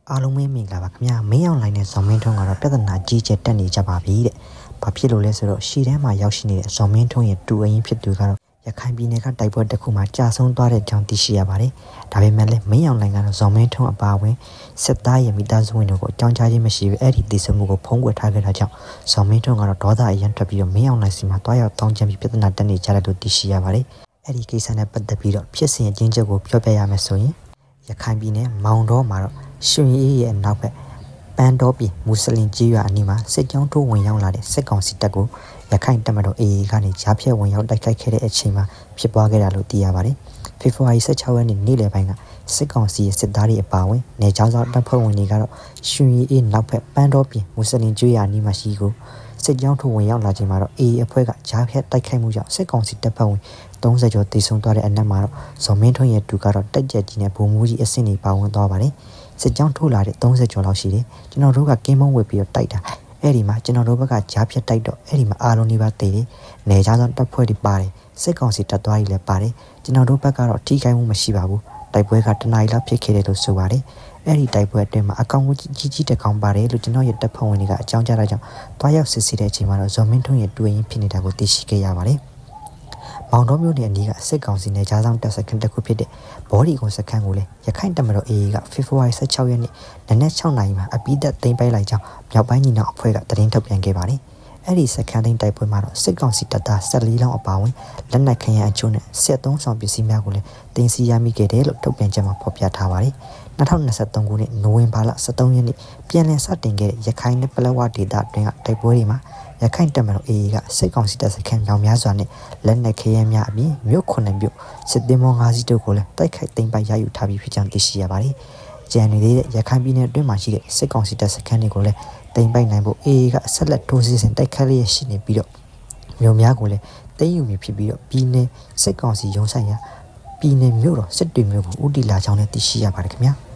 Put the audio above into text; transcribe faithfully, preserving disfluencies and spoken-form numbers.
အားလုံးပဲမင်္ဂလာပါခင်ဗျာမင်းအောင်လိုင်းနဲ့ဇော်မင်းထွန်းကတော့ပြဿနာကြီးကျယ်တက်နေကြပါပြီတဲ့ဘာဖြစ်လို့လဲဆိုတော့ရှီတန်းမှာရောက်ရှိနေတဲ့ဇော်မင်းထွန်းရဲ့တူအရင်ဖြစ်သူကတော့ရခိုင်ပြည်နယ်ကတိုက်ပွဲတစ်ခုမှာကြာဆုံးသွားတဲ့ကြောင်းသိရှိရပါတယ်ဒါပေမဲ့လည်းမင်းအောင်လိုင်းကတော့ဇော်မင်းထွန်းအပါအဝင်စစ်သားရဲ့မိသားစုဝင်တို့ကိုအကြောင်းကြားခြင်းမရှိဘဲအဲ့ဒီတည်ဆုံမှုကိုဖုံးကွယ်ထားခဲ့တာကြောင့်ဇော်မင်းထွန်းကတော့ဒေါသအရန်ထွက်ပြီးတော့မင်းအောင်လိုင်းစီမှာတွားရောက်တောင်းချင်ပြီးပြဿနာတက်နေကြတယ်လို့သိရှိရပါတယ်အဲ့ဒီကိစ္စနဲ့ပတ်သက်ပြီးတော့ဖြစ်စဉ်အချင်းချုပ်ကိုပြောပြရမယ်ဆိုရင်ရခိုင်ပြည်နယ်မောင်တော်မှာတော့ရှင်အေးရဲ့နောက်ဘက်ပန်းတော်ပြည်မွတ်စလင်ကြီးရွာအနီးမှာစစ်ကြောင်းထိုးဝင်ရောက်လာတဲ့စစ်ကောင်စီတပ်ကိုရခိုင်တပ်မတော် အေအေ ကနေကြားဖြတ်ဝင်ရောက်တိုက်ခိုက်ခဲ့တဲ့အချိန်မှာဖြစ်ပွားခဲ့တာလို့သိရပါတယ်ဖေဖော်ဝါရီ၁၆ရက်နေ့နေ့လယ်ပိုင်းကစစ်ကောင်စီရဲ့စစ်သားတွေအပါအဝင်နေကြောင်းဆောင်တပ်ဖွဲ့ဝင်တွေကတော့ရှင်အေးနောက်ဘက်ပန်းတော်ပြည်မွတ်စလင်ကြီးရွာအနီးမှာရှိကိုစစ်ကြောင်းထိုးဝင်ရောက်လာချိန်မှာတော့ အေအေ အဖွဲ့ကကြားဖြတ်တိုက်ခိုက်မှုကြောင့်စစ်ကောင်စီတပ်ဖွဲ့ဝင်သုံးဆယ်ကျော်တိတ်ဆုံးသွားတဲ့အနက်မှာတော့ဇော်မင်းထွန်းရဲ့တူကတော့တက်ကြက်ကြီးနဲ့ဗိုလ်မှူးကြီးအဆင့်တွေပါဝင်သွားပါတယ်စစ်ကြောင်းထိုးလာတဲ့သုံးဆယ်ကျော်လောက်ရှိတယ်ကျွန်တော်တို့ကကင်းမုံဝေပြီးတော့တိုက်တာအဲ့ဒီမှာကျွန်တော်တို့ဘက်ကကြားဖြတ်တိုက်တော့အဲ့ဒီမှာအားလုံးဒီပါတည်တယ်နေကြဆောင်တပ်ဖွဲ့တွေပါတယ်စစ်ကောင်စီတပ်သားတွေလည်းပါတယ်ကျွန်တော်တို့ဘက်ကတော့ထိခိုက်မှုမရှိပါဘူးတိုက်ပွဲကတနအီလောက်ဖြစ်ခဲ့တယ်လို့ဆိုပါတယ်အဲ့ဒီတိုက်ပွဲအတွင်းမှာအကောင်ကြီးကြီးကြီးတကောင်ပါတယ်လို့ကျွန်တော်ရဲ့တပ်ဖွဲ့ဝင်တွေကအကြောင်းကြားတာကြောင့်တွားရောက်စစ်ဆေးတဲ့အချိန်မှာတော့ဇော်မင်းထွန်းရဲ့တွေ့ရင်ဖြစ်နေတာကိုသိရှိခဲ့ရပါတယ်မောင်တော်မြို့နယ်အနီးကစစ်ကောင်စီနယ်ကြားဆောင်တပ်စခန်းတစ်ခုဖြစ်တဲ့ဘော်ဒီကွန်စခန်းကိုလည်းရခိုင်တပ်မတော် အေအေ ကဖေဖော်ဝါရီ၁၆ရက်နေ့နနက်၆နာရီမှာအပိသက်သိမ်းပိုက်လိုက်ကြောင်းမြောက်ပိုင်းညီနောင်အဖွဲ့ကသတင်းထုတ်ပြန်ခဲ့ပါတယ်။အဲ့ဒီစခန်းသိမ်းတိုက်ပွဲမှာတော့စစ်ကောင်စီတပ်သား၁၄လောင်းအပါအဝင်လက်နက်ခဲယမ်းအချို့နဲ့စစ်သုံးဆောင်ပစ္စည်းများကိုလည်းတင်စီရမိခဲ့တယ်လို့ထုတ်ပြန်ချက်မှာဖော်ပြထားပါတယ်။၂၀၂၃ခုနှစ်နိုဝင်ဘာလ၁၃ရက်နေ့ပြန်လည်စတင်ခဲ့တဲ့ရခိုင်နဲ့ပလက်ဝဒေသအတွင်းကတိုက်ပွဲတွေမှာရခိုင်တပ်မတော် အေအေ ကစစ်ကောင်စီတပ်စခန်းမြောင်များစွာနဲ့လက်နက်ခဲယမ်းများအပြင်မြို့ခုနှစ်မြို့စစ်သည်မောငါးစီးတို့ကိုလည်းတိုက်ခိုက်သိမ်းပိုက်ရယူထားပြီးဖြစ်ကြောင်းသိရှိရပါတယ်။ကြံနေတဲ့ရခိုင်ပြည်နယ်အတွင်းမှာရှိတဲ့စစ်ကောင်စီတပ်စခန်းတွေကိုလည်းသိမ်းပိုက်နိုင်ဖို့ အေအေ ကဆက်လက်ထိုးစစ်ဆင်တိုက်ခိုက်လျက်ရှိနေပြီးတော့မြို့များကိုလည်းသိမ်းယူပြီးဖြစ်ပြီးတော့ပြည်내စစ်ကောင်စီရုံးဆိုင်ရာပြည်내မြို့တော်စစ်တွေမြို့ကိုဦးတည်လာကြောင်းလည်းသိရှိရပါတယ်ခင်ဗျာ။